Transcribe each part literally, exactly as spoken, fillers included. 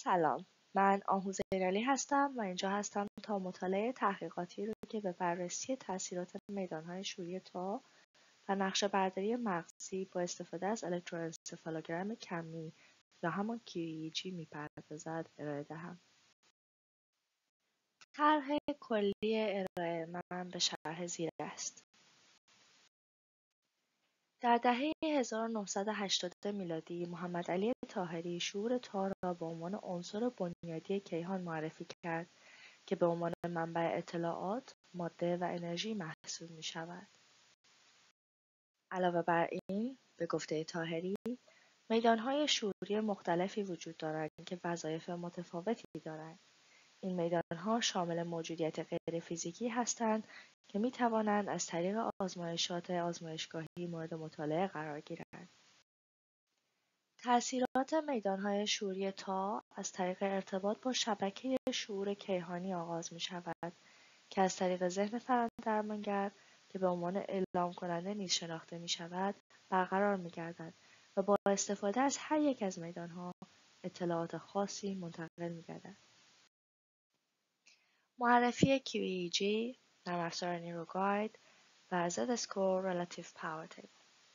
سلام، من آموزه ایرالی هستم و اینجا هستم تا مطالعه تحقیقاتی رو که به بررسی تاثیرات میدانهای شوری تا و نقشه برداری مغزی با استفاده از الکتروانسفالوگرام کمی یا همان کیو ای جی میپردازد ارائه دهم. طرح کلی ارائه من به شرح زیر است. در دهه هزار و نهصد و هشتاد میلادی محمدعلی طاهری شعور تا را به عنوان عنصر بنیادی کیهان معرفی کرد که به عنوان منبع اطلاعات، ماده و انرژی محسوب می شود. علاوه بر این، به گفته طاهری، میدانهای شعوری مختلفی وجود دارند که وظایف متفاوتی دارند. این میدانها شامل موجودیت غیر فیزیکی هستند که می توانند از طریق آزمایشات آزمایشگاهی مورد مطالعه قرار گیرند. تأثیرات میدانهای شعوری تا از طریق ارتباط با شبکه شعور کیهانی آغاز می شود که از طریق ذهن فرآیندرمانگر که به عنوان اعلام کننده نیز شناخته می شود برقرار می گردد و با استفاده از هر یک از میدانها اطلاعات خاصی منتقل می گردد. معرفی کیو ای جی، نرم افزار نیروگاید و Z-Score Relative Power Table.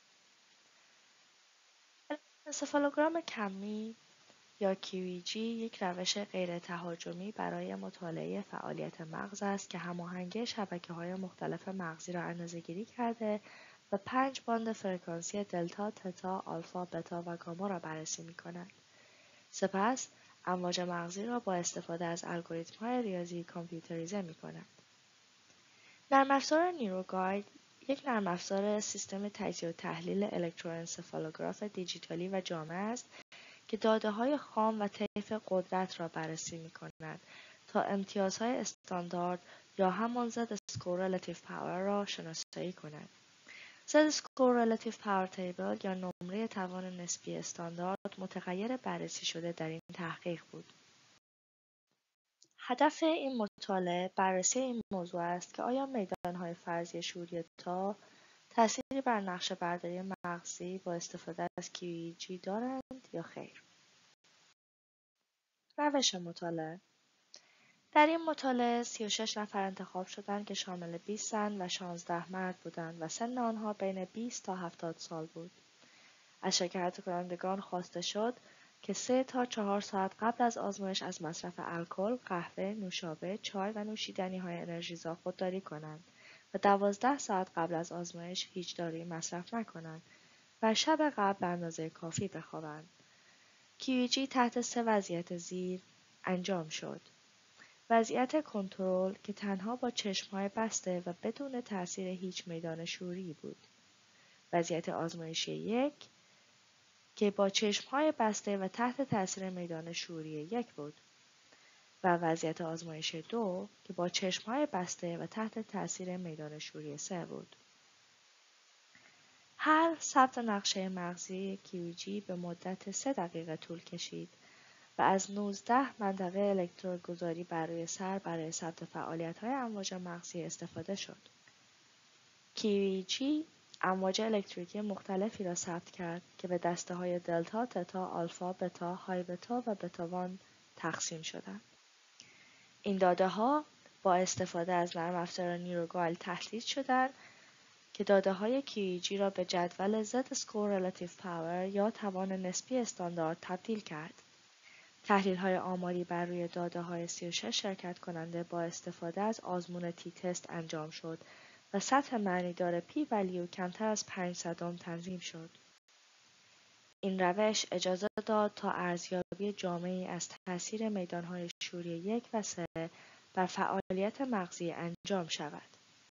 انسفالوگرام کمی یا کیو ای جی یک روش غیر تهاجمی برای مطالعه فعالیت مغز است که هماهنگی شبکه‌های مختلف مغزی را اندازه‌گیری کرده و پنج باند فرکانسی دلتا، تتا، آلفا، بتا و گاما را بررسی می‌کند. سپس امواج مغزی را با استفاده از الگوریتم‌های ریاضی کامپیوتریزه می‌کند. نرم افزار نیروگاید یک نرم افزار سیستم تجزیه و تحلیل الکتروانسفالوگراف دیجیتالی و جامع است که داده‌های خام و طیف قدرت را بررسی می‌کند تا امتیازهای استاندارد یا همان Z-Score Relative Power را شناسایی کند. Z-Score Relative Power Table یا نمره توان نسبی استاندارد متغیر بررسی شده در این تحقیق بود. هدف این مطالعه بررسی این موضوع است که آیا میدانهای فرضی شعوری تا تأثیری بر نقشه برداری مغزی با استفاده از کیو ای جی دارند یا خیر. روش مطالعه. در این مطالعه سی و شش نفر انتخاب شدند که شامل بیست زن و شانزده مرد بودند و سن آنها بین بیست تا هفتاد سال بود. از شرکت کنندگان خواسته شد که سه تا چهار ساعت قبل از آزمایش از مصرف الکل، قهوه، نوشابه، چای و نوشیدنی‌های انرژیزا خودداری کنند و دوازده ساعت قبل از آزمایش هیچ دارویی مصرف نکنند و شب قبل به اندازه کافی بخوابند. کیو ای جی تحت سه وضعیت زیر انجام شد. وضعیت کنترل که تنها با چشم‌های بسته و بدون تأثیر هیچ میدان شعوری بود. وضعیت آزمایشی یک که با چشم‌های بسته و تحت تأثیر میدان شعوری یک بود و وضعیت آزمایش دو که با چشم‌های بسته و تحت تأثیر میدان شعوری سه بود. هر ثبت نقشه مغزی کیو ای جی به مدت سه دقیقه طول کشید و از نوزده منطقه الکترودگذاری بر روی سر برای ثبت فعالیت‌های امواج مغزی استفاده شد. کیو ای جی امواج الکتریکی مختلفی را ثبت کرد که به دسته‌های دلتا، تتا، آلفا، بتا، های بتا و بتا وان تقسیم شدند. این داده‌ها با استفاده از نرم افزار نیروگاید تحلیل شدند که داده‌های کیو ای جی را به جدول Z-Score Relative Power یا توان نسبی استاندارد تبدیل کرد. تحلیل‌های آماری بر روی داده‌های سی و شش شرکت کننده با استفاده از آزمون تی تست انجام شد و سطح معنیدار پی ولیو کمتر از پنج صدم تنظیم شد. این روش اجازه داد تا ارزیابی جامعی از تأثیر میدانهای شعوری یک و سه بر فعالیت مغزی انجام شود.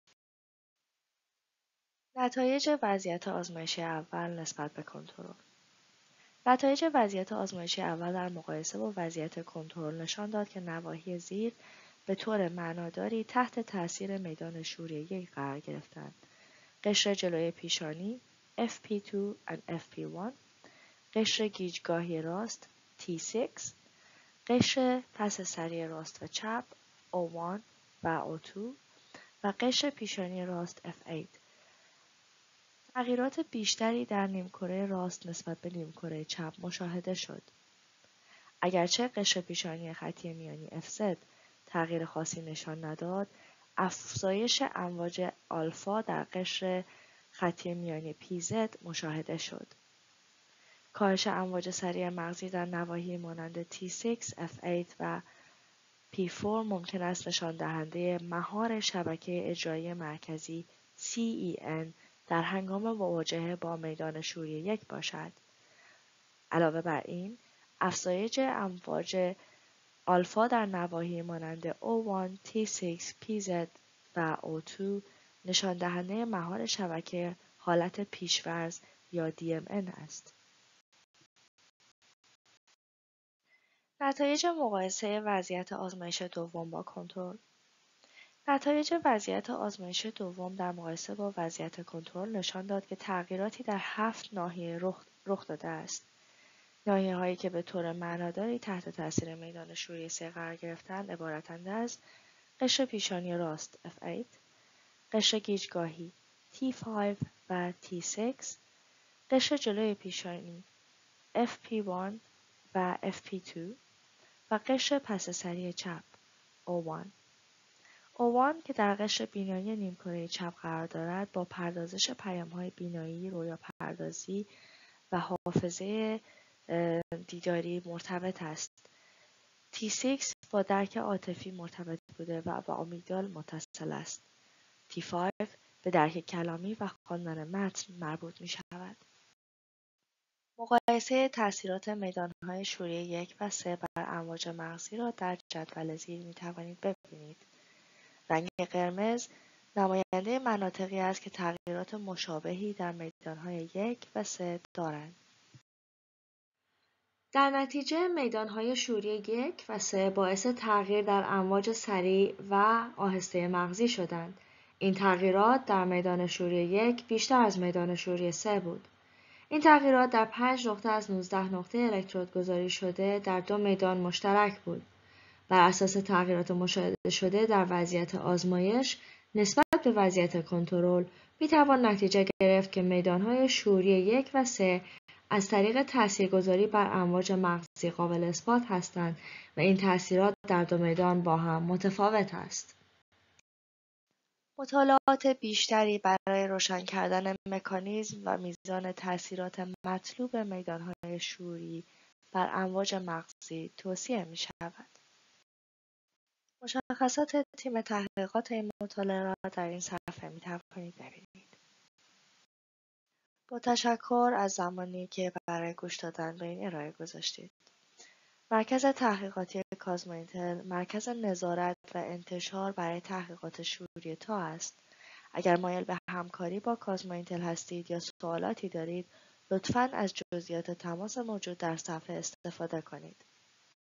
نتایج وضعیت آزمایشی اول نسبت به کنترل. نتایج وضعیت آزمایشی اول در مقایسه با وضعیت کنترل نشان داد که نواحی زیر به طور معناداری تحت تأثیر میدان شعوری یک قرار گرفتند. قشر جلوی پیشانی اف پی دو و اف پی یک، قشر گیجگاهی راست تی شش، قشر پس سری راست و چپ او یک و او دو و قشر پیشانی راست اف هشت. تغییرات بیشتری در نیمکره راست نسبت به نیمکره چپ مشاهده شد. اگرچه قشر پیشانی خطی میانی اف زد تغییر خاصی نشان نداد، افزایش امواج آلفا در قشر خطی میانی پی زد مشاهده شد. کاهش امواج سریع مغزی در نواحی مانند تی شش، اف هشت و پی چهار ممکن است نشان دهنده مهار شبکه اجرایی مرکزی سی ای ان در هنگام مواجهه با میدان شوری یک باشد. علاوه بر این، افزایش امواج آلفا در نواحی مانند او یک، تی شش، پی زد و او دو نشان دهنده مهار شبکه حالت پیش‌فرض یا دی ام ان است. نتایج مقایسه وضعیت آزمایش دوم با کنترل. نتایج وضعیت آزمایش دوم در مقایسه با وضعیت کنترل نشان داد که تغییراتی در هفت ناحیه رخ, رخ داده است. ناحیه هایی که به طور معناداری تحت تاثیر میدان شوری سه قرار گرفتند عبارتند از قشر پیشانی راست اف هشت، قشر گیجگاهی تی پنج و تی شش، قشر جلوی پیشانی اف پی یک و اف پی دو و قشر پس سری چپ او یک. او یک که در قشر بینایی نیمکره چپ قرار دارد با پردازش پیام‌های بینایی، رویا پردازی و حافظه دیداری مرتبط است. تی شش با درک عاطفی مرتبط بوده و با آمیگدال متصل است. تی پنج به درک کلامی و خواندن متن مربوط می شود. مقایسه تاثیرات میدانهای شوری یک و سه بر امواج مغزی را در جدول زیر می توانید ببینید. رنگ قرمز نماینده مناطقی است که تغییرات مشابهی در میدانهای یک و سه دارند. در نتیجه میدانهای شوری یک و سه باعث تغییر در امواج سریع و آهسته مغزی شدند. این تغییرات در میدان شوری یک بیشتر از میدان شوری سه بود. این تغییرات در پنج نقطه از نوزده نقطه الکترود گذاری شده در دو میدان مشترک بود. بر اساس تغییرات مشاهده شده در وضعیت آزمایش نسبت به وضعیت کنترل می توان نتیجه گرفت که میدانهای شوری یک و سه از طریق تاثیرگذاری بر امواج مغزی قابل اثبات هستند و این تاثیرات در دو میدان با هم متفاوت است. مطالعات بیشتری برای روشن کردن مکانیزم و میزان تاثیرات مطلوب میدانهای شوری بر امواج مغزی توصیه می شود. مشخصات تیم تحقیقات این مطالعه را در این صفحه می توانید ببینید. با تشکر از زمانی که برای گوش دادن به این ارائه گذاشتید. مرکز تحقیقاتی کازما اینتل مرکز نظارت و انتشار برای تحقیقات شوری تا است. اگر مایل به همکاری با کازما اینتل هستید یا سوالاتی دارید، لطفاً از جزئیات تماس موجود در صفحه استفاده کنید.